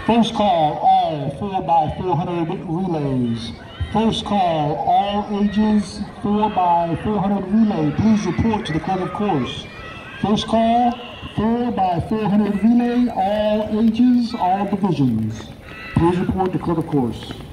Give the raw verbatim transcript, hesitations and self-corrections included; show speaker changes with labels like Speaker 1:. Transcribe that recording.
Speaker 1: First call, all four by four hundred relays. First call, all ages four by four hundred relay. Please report to the clerk of course. First call, four by four hundred relay, all ages, all divisions. Please report to clerk of course.